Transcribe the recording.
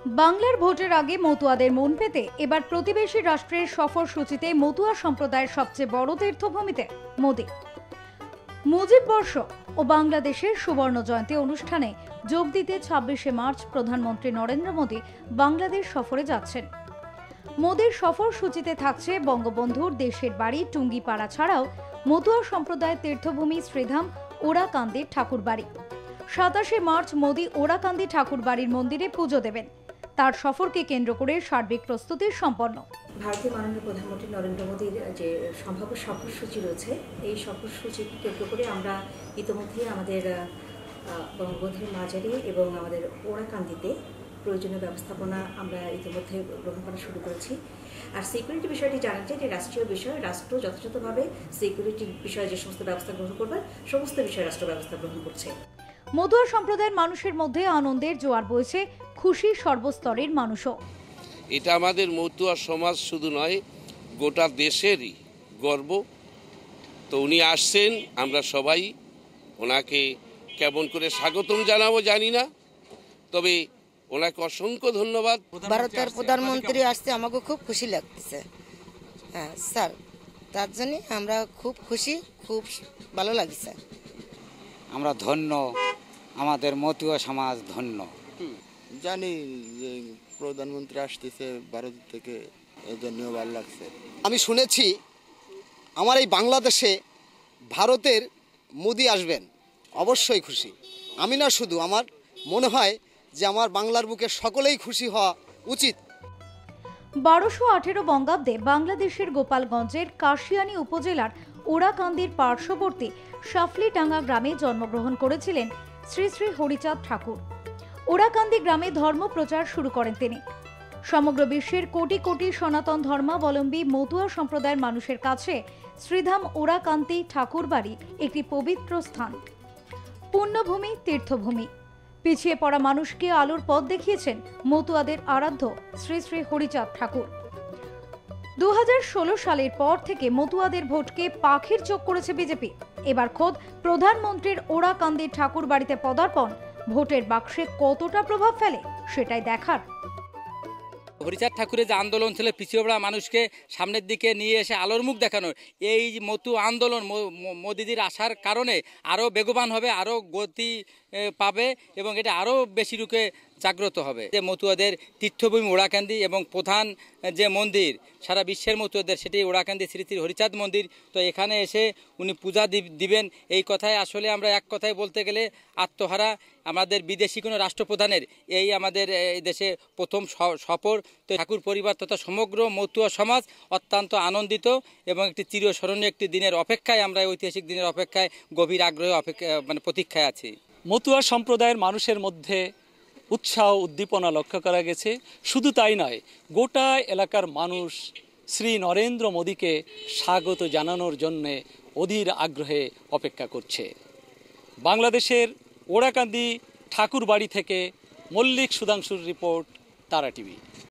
বাংলার ভোটের আগে মতুয়াদের মন পেতে এবার প্রতিবেশী রাষ্ট্রের সফর সূচিতে মতুয়া সম্প্রদায়ের সবচেয়ে বড় তীর্থভূমিতে মোদি। মুজিব বর্ষ ও বাংলাদেশের সুবর্ণ জয়ন্তী অনুষ্ঠানে যোগ দিতে ২৬শে মার্চ প্রধানমন্ত্রী নরেন্দ্র মোদি বাংলাদেশ সফরে যাচ্ছেন। মোদির সফর সূচিতে থাকছে বঙ্গবন্ধুর দেশের বাড়ি টুঙ্গিপাড়া ছাড়াও মতুয়া সম্প্রদায়ের তীর্থভূমি শ্রীধাম ওরাকান্দির ঠাকুরবাড়ি। ২৭শে মার্চ মোদি ওরাকান্দি ঠাকুরবাড়ির মন্দিরে পুজো দেবেন। তার সফরকে কেন্দ্র করে সার্বিক প্রস্তুতি সম্পন্ন। ভারতীয় মাননীয় প্রধানমন্ত্রী নরেন্দ্র মোদীর যে সম্ভাব্য সফরসূচি রয়েছে, এই সফরসূচিকে কেন্দ্র করে আমরা ইতিমধ্যে আমাদের বঙ্গবন্ধুর মাজারে এবং আমাদের ওরাকান্দিতে প্রয়োজনীয় ব্যবস্থাপনা আমরা ইতিমধ্যে গ্রহণ করা শুরু করেছি। আর সিকিউরিটি বিষয়টি জানেন যে রাষ্ট্রীয় বিষয়, রাষ্ট্র যথাযথভাবে সিকিউরিটি বিষয়ে যে সমস্ত ব্যবস্থা গ্রহণ করবে সমস্ত বিষয়ে রাষ্ট্র ব্যবস্থা গ্রহণ করছে। মতুয়া সম্প্রদায়ের মানুষের মধ্যে আনন্দের জোয়ার বইছে, খুশি সর্বস্তরের মানুষও। এটা আমাদের মতুয়া সমাজ শুধু নয়, গোটা দেশেরই গর্ব। তো উনি আসছেন, আমরা সবাই ওনাকে কেমন করে স্বাগতম জানাবো জানি না, তবে ওনাকে অসংখ্য ধন্যবাদ। ভারতের প্রধানমন্ত্রী আসছে, আমাকে খুব খুশি লাগতেছে। হ্যাঁ স্যার, তার জন্য আমরা খুব খুশি, খুব ভালো লাগছে। আমরা ধন্য, আমাদের মতুয়া সমাজ ধন্য। জানি যে প্রধানমন্ত্রী আসতেছে ভারত থেকে, এই জন্য ভালো লাগছে। আমি শুনেছি আমার এই বাংলাদেশে ভারতের মোদি আসবেন, অবশ্যই খুশি। আমি না শুধু, আমার মনে হয় যে আমার বাংলার বুকে সকলেই খুশি হওয়া উচিত। ১২১৮ বঙ্গাব্দে বাংলাদেশের গোপালগঞ্জের কাশিয়ানী উপজেলার ওরাকান্দির পার্শ্ববর্তী সাফলিডাঙ্গা গ্রামে জন্মগ্রহণ করেছিলেন শ্রী শ্রী হরিচাঁদ ঠাকুর। ওরাকান্দি গ্রামে ধর্ম প্রচার শুরু করেন তিনি। সমগ্র বিশ্বের কোটি কোটি সনাতন ধর্মাবলম্বী মতুয়া সম্প্রদায়ের মানুষের কাছে শ্রীধাম ওরাকান্দি ঠাকুরবাড়ি একটি পবিত্র স্থান, পুণ্যভূমি, তীর্থভূমি। পিছিয়ে পড়া মানুষকে আলোর পথ দেখিয়েছেন মতুয়াদের আরাধ্য শ্রী শ্রী হরিচাঁদ ঠাকুর। ২০১৬ সালের পর থেকে মতুয়াদের ভোটকে পাখির চোখ করেছে বিজেপি। এবার খোদ প্রধানমন্ত্রীর ওরাকান্দির ঠাকুর বাড়িতে পদার্পণ ভোটের বাক্সে কতটা প্রভাব ফেলে সেটাই দেখার। হরিচাঁদ ঠাকুরের যে আন্দোলন ছিল পিছিয়ে পড়া মানুষকে সামনের দিকে নিয়ে এসে আলোর মুখ দেখানোর, এই মতু আন্দোলন মোদিজির আসার কারণে আরও বেগবান হবে, আরও গতি পাবে এবং এটা আরও বেশি রূপে জাগ্রত হবে। যে মতুয়াদের তীর্থভূমি ওরাকান্দি এবং প্রধান যে মন্দির সারা বিশ্বের মতুয়াদের, সেটি ওরাকান্দি শ্রী শ্রী হরিচাঁদ মন্দির। তো এখানে এসে উনি পূজা দিবেন, এই কথায় আসলে আমরা এক কথায় বলতে গেলে আত্মহারা। আমাদের বিদেশি কোনো রাষ্ট্রপ্রধানের এই আমাদের এই দেশে প্রথম সফর। তো ঠাকুর পরিবার তথা সমগ্র মতুয়া সমাজ অত্যন্ত আনন্দিত এবং একটি চিরস্মরণীয় একটি দিনের অপেক্ষায়, আমরা ঐতিহাসিক দিনের অপেক্ষায় গভীর আগ্রহে প্রতীক্ষায় আছি। মতুয়া সম্প্রদায়ের মানুষের মধ্যে উৎসাহ উদ্দীপনা লক্ষ্য করা গেছে। শুধু তাই নয়, গোটা এলাকার মানুষ শ্রী নরেন্দ্র মোদীকে স্বাগত জানানোর জন্যে অধীর আগ্রহে অপেক্ষা করছে। বাংলাদেশের ওরাকান্দি ঠাকুরবাড়ি থেকে মল্লিক সুধাংশুর রিপোর্ট, তারা টিভি।